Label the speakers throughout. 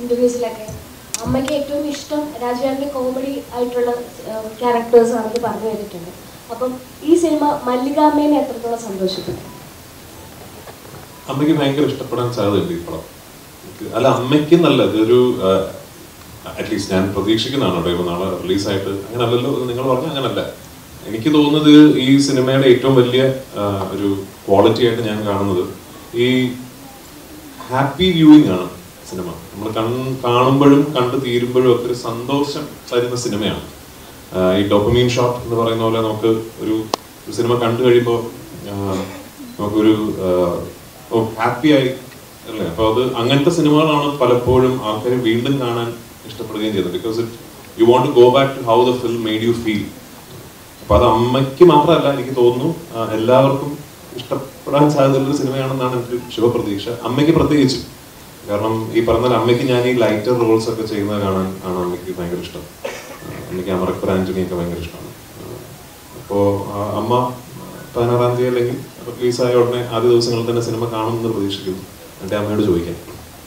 Speaker 1: ഇന്റർവ്യൂസിലൊക്കെ അമ്മയ്ക്ക് ഏറ്റവും ഇഷ്ടം രാജുവേട്ടൻ്റെ കോമഡി ആയിട്ടുള്ള ക്യാരക്ടേഴ്സ് ആണെന്ന് പറഞ്ഞു കേട്ടിട്ടുണ്ട്. അപ്പം ഈ സിനിമ മല്ലികാമ്മേനെ എത്രത്തോളം സന്തോഷിപ്പിക്കും?
Speaker 2: അമ്മയ്ക്ക് ഭയങ്കര ഇഷ്ടപ്പെടാൻ സാധ്യതയുണ്ട് ഈ പടം. അല്ല, അമ്മയ്ക്ക് നല്ല ഇതൊരു അറ്റ്ലീസ്റ്റ് ഞാൻ പ്രതീക്ഷിക്കുന്നതാണ് കേട്ടോ. ഇപ്പൊ നാളെ റിലീസായിട്ട് അങ്ങനല്ലല്ലോ നിങ്ങൾ പറഞ്ഞാൽ അങ്ങനല്ല. എനിക്ക് തോന്നുന്നത് ഈ സിനിമയുടെ ഏറ്റവും വലിയ ഒരു ക്വാളിറ്റി ആയിട്ട് ഞാൻ കാണുന്നത് ഈ ഹാപ്പി വ്യൂയിങ് ആണ് സിനിമ. നമ്മൾ കാണുമ്പോഴും കണ്ടു തീരുമ്പോഴും ഒക്കെ ഒരു സന്തോഷം തരുന്ന സിനിമയാണ്. ഈ ഡോപ്പമീൻ ഷോട്ട് എന്ന് പറയുന്ന പോലെ നമുക്ക് ഒരു സിനിമ കണ്ടു കഴിയുമ്പോൾ നമുക്കൊരു ഹാപ്പി ആയി അല്ലേ. അപ്പോൾ അത് അങ്ങനത്തെ സിനിമകളാണ് പലപ്പോഴും ആൾക്കാർ വീണ്ടും കാണാൻ ഇഷ്ടപ്പെടുകയും ചെയ്യുന്നത്. Because you want to go back to how the film made you feel. അപ്പോൾ അത് അമ്മയ്ക്ക് മാത്രമല്ല, എനിക്ക് തോന്നുന്നു എല്ലാവർക്കും ഇഷ്ടപ്പെടാൻ സാധ്യതയുള്ളൊരു സിനിമയാണെന്നാണ് എൻ്റെ ശുഭപ്രതീക്ഷ. അമ്മയ്ക്ക് പ്രത്യേകിച്ച്, കാരണം ഈ പറഞ്ഞാൽ അമ്മയ്ക്ക് ഞാൻ ഈ ലൈറ്റർ റോൾസ് ഒക്കെ ചെയ്യുന്നത് കാണാൻ ആണ് അമ്മയ്ക്ക് ഭയങ്കര ഇഷ്ടം. അമ്മയ്ക്ക് അമരക്കുർ ആന്റണിയൊക്കെ ഭയങ്കര ഇഷ്ടമാണ്. അപ്പോൾ അമ്മ 16-ാം തീയതി അല്ലെങ്കിൽ റിലീസായ ഉടനെ ആദ്യ ദിവസങ്ങളിൽ തന്നെ സിനിമ കാണുമെന്ന് പ്രതീക്ഷിക്കുന്നു. എൻ്റെ അമ്മയോട് ചോദിക്കാം.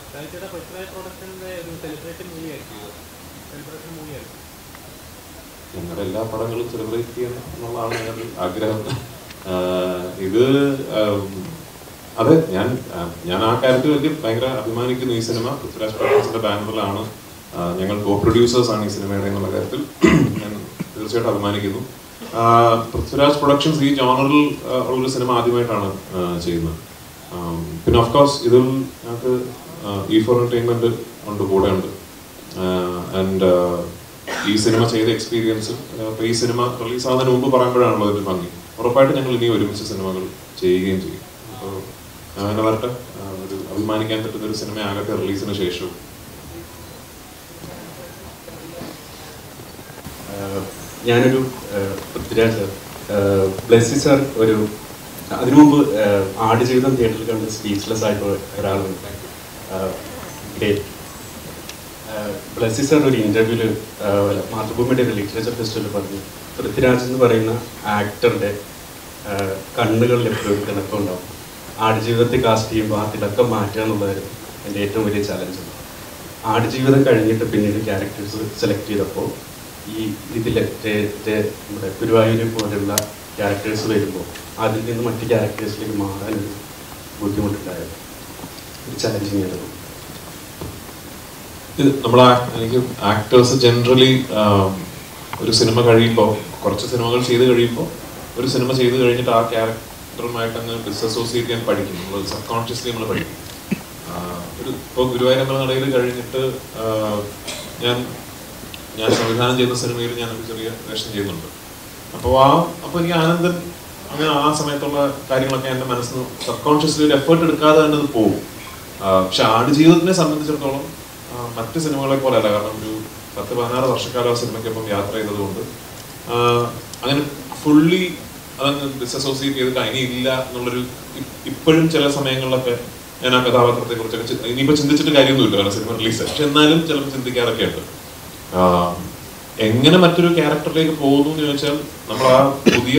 Speaker 2: ഞങ്ങളുടെ എല്ലാ പടങ്ങളും സെലിബ്രേറ്റ് ചെയ്യണം എന്നുള്ളതാണ് ഞങ്ങളുടെ ആഗ്രഹം. ഇത് അതെ, ഞാൻ ആ കാര്യത്തിൽ വലിയ ഭയങ്കര അഭിമാനിക്കുന്നു. ഈ സിനിമ പൃഥ്വിരാജ് പ്രൊഡക്ഷൻസിന്റെ ബാനറിലാണ്, ഞങ്ങൾ കോ പ്രൊഡ്യൂസേഴ്സ് ആണ് ഈ സിനിമയുടെ എന്നുള്ള കാര്യത്തിൽ ഞാൻ തീർച്ചയായിട്ടും അഭിമാനിക്കുന്നു. പൃഥ്വിരാജ് പ്രൊഡക്ഷൻസ് ഈ ജോണറിൽ ഉള്ളൊരു സിനിമ ആദ്യമായിട്ടാണ് ചെയ്യുന്നത്. പിന്നെ ഓഫ് കോഴ്സ് ഇതിൽ ഞങ്ങൾക്ക് E4 എന്റർടൈൻമെന്റ് ഉണ്ട്, കൂടെ ഉണ്ട്. ആൻഡ് ഈ സിനിമ ചെയ്ത എക്സ്പീരിയൻസ് ഈ സിനിമ റിലീസാകുന്നതിന് മുമ്പ് പറയുമ്പോഴാണല്ലോ അതിന്റെ ഭംഗി. ഉറപ്പായിട്ട് ഞങ്ങൾ ഇനി ഒരുമിച്ച് സിനിമകൾ ചെയ്യുകയും ചെയ്യും. അപ്പോൾ അങ്ങനെ വരട്ടെ, ഒരു അഭിമാനിക്കാൻ പറ്റുന്ന ഒരു സിനിമ ആകട്ടെ റിലീസിന് ശേഷവും.
Speaker 3: ഞാനൊരു പൃഥ്വിരാജ് ബ്ലെസ്സി സാർ ഒരു അതിനു മുമ്പ് ആടുജീവിതം തിയേറ്ററിൽ കണ്ട് സ്പീച്ച്ലെസ് ആയിട്ടുള്ള ഒരാളാണ്. ഗ്രേറ്റ്. ബ്ലെസ്സി സാർ ഒരു ഇന്റർവ്യൂല് മാതൃഭൂമിയുടെ ഒരു ലിറ്ററേച്ചർ ഫെസ്റ്റിവലിൽ പറഞ്ഞു, പൃഥ്വിരാജ് എന്ന് പറയുന്ന ആക്ടറുടെ കണ്ണുകളിൽ എപ്പോഴും തിളക്കം ഉണ്ടാവും. ആടുജീവിതത്തെ കാസ്റ്റ് ചെയ്യുമ്പോൾ ആ തിളക്കം മാറ്റുക എന്നുള്ളതായിരുന്നു എൻ്റെ ഏറ്റവും വലിയ ചലഞ്ച്. ആടുജീവിതം കഴിഞ്ഞിട്ട് പിന്നീട് ക്യാരക്ടേഴ്സ് സെലക്ട് ചെയ്തപ്പോൾ ഈ ഇതിലെ നമ്മുടെ ഗുരുവായൂരെ പോലെയുള്ള ക്യാരക്ടേഴ്സ് വരുമ്പോൾ അതിൽ നിന്ന് മറ്റ് ക്യാരക്ടേഴ്സിലേക്ക് മാറാനൊരു ബുദ്ധിമുട്ടുണ്ടായിരുന്നു, ഒരു ചലഞ്ചിങ് ആയിരുന്നു.
Speaker 2: എനിക്ക് ആക്ടേഴ്സ് ജനറലി ഒരു സിനിമ കഴിയുമ്പോൾ, കുറച്ച് സിനിമകൾ ചെയ്ത് കഴിയുമ്പോൾ, ഒരു സിനിമ ചെയ്ത് കഴിഞ്ഞിട്ട് ആ ക്യാരക്ടറുമായിട്ട് അങ്ങ് ഡിസസോസിയേറ്റ് ചെയ്യാൻ പഠിക്കും. നമ്മൾ സബ് കോൺഷ്യസ്ലി നമ്മൾ പഠിക്കും. ഇപ്പോൾ ഗുരുവായൂർ നടയിൽ കഴിഞ്ഞിട്ട് ഞാൻ സംവിധാനം ചെയ്യുന്ന സിനിമയിൽ ഞാനൊരു ചെറിയ വേഷം ചെയ്യുന്നുണ്ട്. അപ്പോൾ എനിക്ക് ആനന്ദൻ അങ്ങനെ ആ സമയത്തുള്ള കാര്യങ്ങളൊക്കെ എൻ്റെ മനസ്സിന് സബ് കോൺഷ്യസ്ലി ഒരു എഫേർട്ട് എടുക്കാതെ തന്നെ അത് പോകും. പക്ഷെ ആടുജീവിതത്തിനെ സംബന്ധിച്ചിടത്തോളം മറ്റ് സിനിമകളെ പോലെ അല്ല. കാരണം ഒരു 10-16 വർഷക്കാലം ആ സിനിമയ്ക്കൊപ്പം യാത്ര ചെയ്തതുകൊണ്ട് അങ്ങനെ ഫുള്ളി അതങ്ങ് ഡിസസോസിയേറ്റ് ചെയ്തിട്ട് ഇനിയില്ല എന്നുള്ളൊരു, ഇപ്പോഴും ചില സമയങ്ങളിലൊക്കെ ഞാൻ ആ കഥാപാത്രത്തെ കുറിച്ചൊക്കെ ഇനിയിപ്പോൾ ചിന്തിച്ചിട്ട് കാര്യമൊന്നുമില്ല, കാരണം സിനിമ റിലീസ്. പക്ഷെ എന്നാലും ചിലപ്പോൾ ചിന്തിക്കാറൊക്കെ ഉണ്ട്. എങ്ങനെ മറ്റൊരു ക്യാരക്ടറിലേക്ക് പോകുന്നു എന്ന് ചോദിച്ചാൽ നമ്മൾ ആ പുതിയ